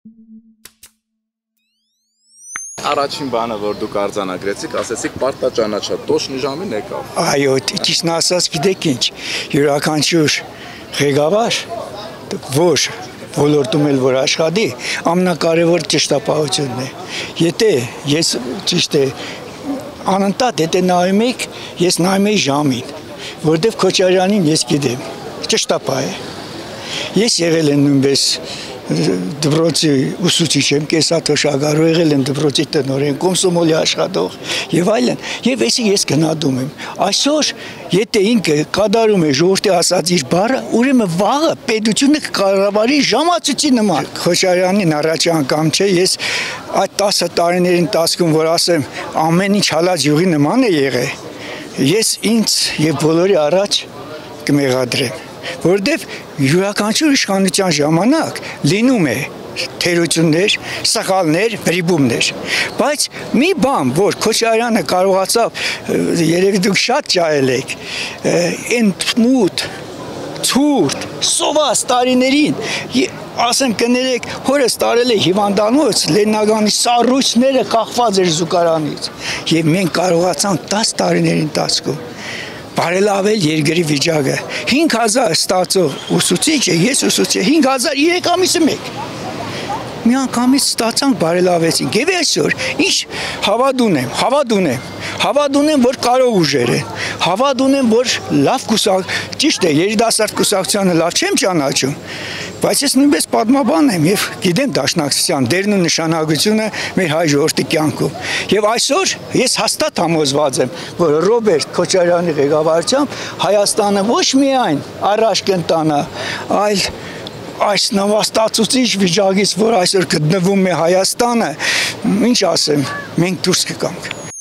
Առաջին բանը, որ դուք արձանագրեցիք, ասեցիք պարտաճանաչա, տոշնի ժամին եկավ։ Այո, ճիշտն ասած գիտեք ինչ, յուրաքանչյուր ղեկավար, որ ոլորտում էլ որ աշխատի, ամենակարևոր ճշտապահությունն է։ Եթե ես ճիշտ է անընդհատ եթե նայում եք, ես նայում եի ժամին, որտեվ Քոչարյանին ես գիտեմ, ճշտապահ է։ Ես եղել եմ նույնպես դպրոցի ուսուցիչ եմ, կեսաթոշակառու եղել եմ դպրոցի տնօրեն, կոմսոմոլի աշխատող եւ այլն, եւ ես գնահատում եմ։ Այսօր եթե ինքը կատարում է ժողովրդի ասած իր բառը, ուրեմն վաղը պետությունը կկառավարի ժամացույցի նման։ Քոչարյանին առաջ անգամ չէ, ես այդ 10 տարիների ընթացքում որ ասեմ ամեն ինչ հալած յուղի նման է եղել, ես ինձ եւ բոլորի առաջ կմեղադրեմ, որովհետև յուրաքանչյուր իշխանության ժամանակ լինում է թերություններ, սխալներ, վրիպումներ, բայց մի բան, որ Քոչարյանը կարողացավ, երևի դուք շատ ջահել եք, ընդմուտ, ցուրտ, սոված տարիներին, ասեմ կներեք, հորս տարել է հիվանդանոց, Լեննագանի սառույցները կախված էր զուգարանից, եւ մենք կարողացանք 10 տարիների ընթացքում բարելավել երկրի վիճակը 5000 ստացող ուսուցիչը, ես ուսուցիչ 5000 3 ամիսը մեկ մի անգամից ստացանք բարելավեցինք եւ այսօր ինչ հավատ ունեմ, որ կարող ուժեր են, հավատ ունեմ, որ լավ ճիշտ է, երիտասարդ կուսակցությանը լավ չեմ ճանաչում, բայց ես նույնպես պատմաբան եմ եւ գիտեմ դաշնակցության դերն ու նշանակությունը մեր հայ ժողովրդի կյանքում եւ այսօր ես հաստատ համոզված եմ, որ Ռոբերտ Քոչարյանի ղեկավարությամբ Հայաստանը ոչ միայն առաջ կընթանա, այլ այս նվաստացուցիչ վիճակից, որ այսօր գտնվում է Հայաստանը, ինչ ասեմ, մենք դուրս կգանք։